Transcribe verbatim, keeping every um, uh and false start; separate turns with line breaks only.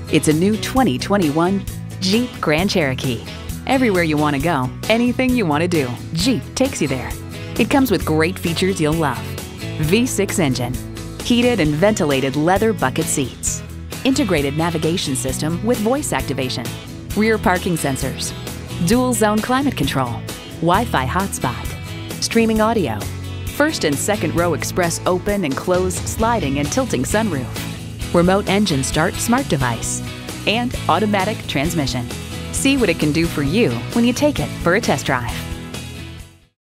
It's a new twenty twenty-one Jeep Grand Cherokee. Everywhere you want to go, anything you want to do, Jeep takes you there. It comes with great features you'll love. V six engine, heated and ventilated leather bucket seats, integrated navigation system with voice activation, rear parking sensors, dual zone climate control, Wi-Fi hotspot, streaming audio, first and second row express open and close sliding and tilting sunroof, remote engine start smart device, and automatic transmission. See what it can do for you when you take it for a test drive.